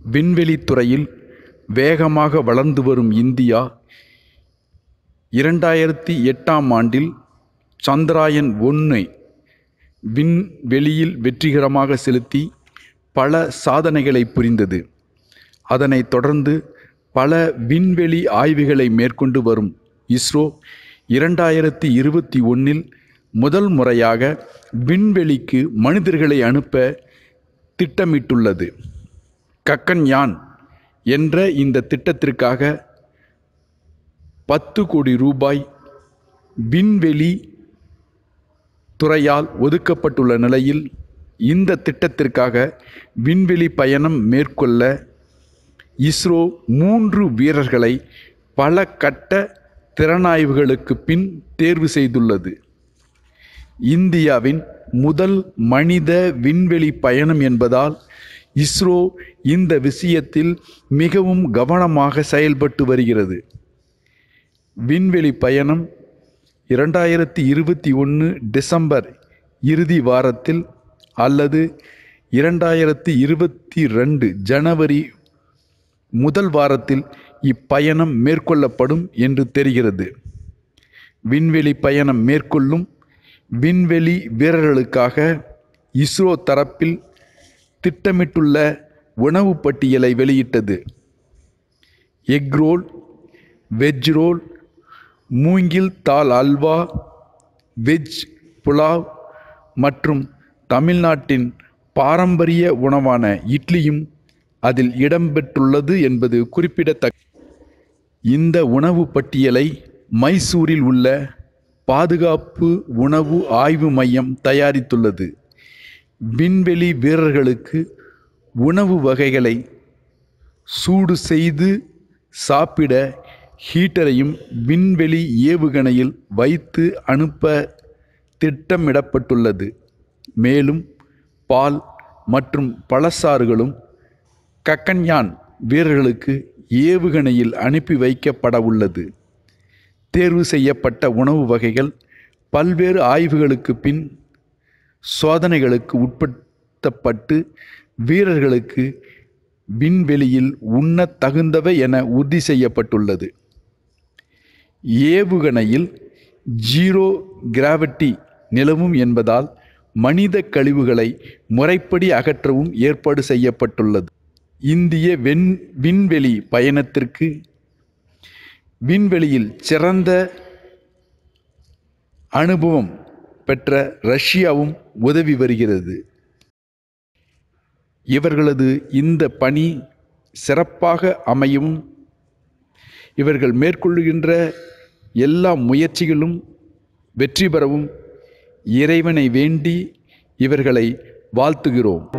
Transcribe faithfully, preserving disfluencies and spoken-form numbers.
விண்வெளித்துறையில் வேகமாக வளர்ந்து வரும் இந்தியா இரண்டாயிரத்தி எட்டாம் ஆண்டில் சந்திராயன் ஒன்று விண்வெளியில் வெற்றிகரமாக செலுத்தி பல சாதனைகளை புரிந்தது. அதனைத் தொடர்ந்து பல விண்வெளி ஆய்வுகளை மேற்கொண்டு வரும் இஸ்ரோ இரண்டாயிரத்தி இருபத்தி ஒன்றில் முதல் முறையாக விண்வெளிக்கு மனிதர்களை அனுப்ப திட்டமிட்டுள்ளது. ககன்யான் என்ற இந்த திட்டத்திற்காக பத்து கோடி ரூபாய் விண்வெளி துறையால் ஒதுக்கப்பட்டுள்ள நிலையில் இந்த திட்டத்திற்காக விண்வெளி பயணம் மேற்கொள்ள இஸ்ரோ மூன்று வீரர்களை பல கட்ட திறனாய்வுகளுக்கு பின் தேர்வு செய்துள்ளது. இந்தியாவின் முதல் மனித விண்வெளி பயணம் என்பதால் இஸ்ரோ இந்த விஷயத்தில் மிகவும் கவனமாக செயல்பட்டு வருகிறது. விண்வெளி பயணம் இரண்டாயிரத்தி இருபத்தி ஒன்று டிசம்பர் இறுதி வாரத்தில் அல்லது இரண்டாயிரத்தி இருபத்தி ரெண்டு ஜனவரி முதல் வாரத்தில் இப்பயணம் மேற்கொள்ளப்படும் என்று தெரிகிறது. விண்வெளி பயணம் மேற்கொள்ளும் விண்வெளி வீரர்களுக்காக இஸ்ரோ தரப்பில் திட்டமிட்டுள்ள உணவு பட்டியலை வெளியிட்டது. எக் ரோல், வெஜ் ரோல், மூங்கில் தால் அல்வா, வெஜ் புலாவ் மற்றும் தமிழ்நாட்டின் பாரம்பரிய உணவான இட்லியும் அதில் இடம்பெற்றுள்ளது என்பது குறிப்பிடத்தக்கது. இந்த உணவு பட்டியலை மைசூரில் உள்ள பாதுகாப்பு உணவு ஆய்வு மையம் தயாரித்துள்ளது. விண்வெளி வீரர்களுக்கு உணவு வகைகளை சூடு செய்து சாப்பிட ஹீட்டரையும் விண்வெளி ஏவுகணையில் வைத்து அனுப்ப திட்டமிடப்பட்டுள்ளது. மேலும் பால் மற்றும் பழச்சாறுகளும் ககன்யான் வீரர்களுக்கு ஏவுகணையில் அனுப்பி வைக்கப்பட உள்ளது. தேர்வு செய்யப்பட்ட உணவு வகைகள் பல்வேறு ஆய்வுகளுக்கு பின் சோதனைகளுக்கு உட்படுத்தப்பட்டு வீரர்களுக்கு விண்வெளியில் உண்ண தகுந்தவை என உறுதி செய்யப்பட்டுள்ளது. ஏவுகணையில் ஜீரோ கிராவிட்டி நிலவும் என்பதால் மனித கழிவுகளை முறைப்படி அகற்றவும் ஏற்பாடு செய்யப்பட்டுள்ளது. இந்திய வெண் விண்வெளி பயணத்திற்கு விண்வெளியில் சிறந்த அனுபவம் பெற்ற ரஷ்யாவும் உதவி வருகிறது. இவர்களது இந்த பணி சிறப்பாக அமையவும் இவர்கள் மேற்கொள்கின்ற எல்லா முயற்சிகளும் வெற்றி பெறவும் இறைவனை வேண்டி இவர்களை வாழ்த்துகிறோம்.